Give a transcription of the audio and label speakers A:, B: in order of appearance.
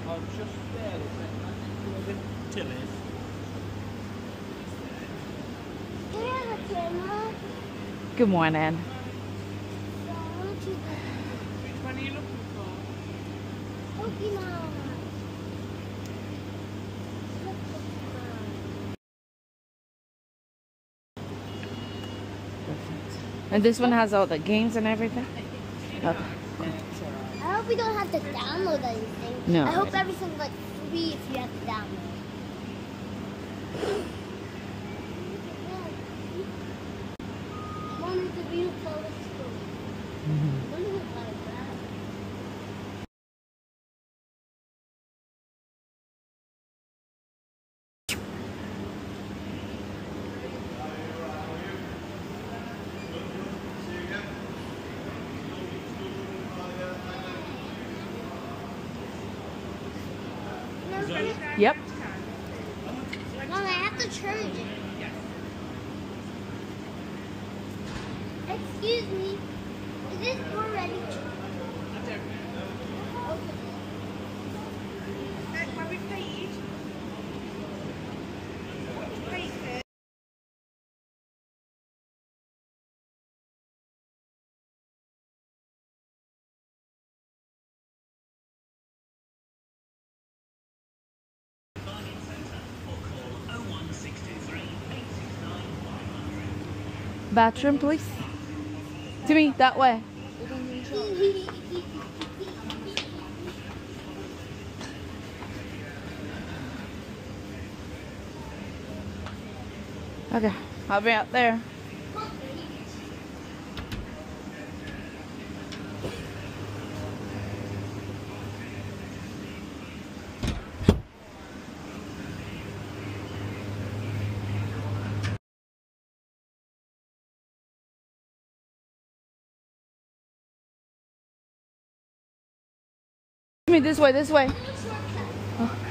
A: Oh, just there. Tilly's.
B: Good morning.
A: Which one are you looking for?
B: And this one has all the games and everything? Okay.
C: I hope we don't have to download anything.
B: No.
C: I hope everything's like free if you have to download. Mom is the real fullest school. What is it like that?
B: Yep.
C: Mom, I have to charge it. Excuse me. Is this door ready?
D: Have we paid? Paid it.
B: Bathroom, please. Timmy, that way. Okay, I'll be out there. Timmy, this way, this way. Oh.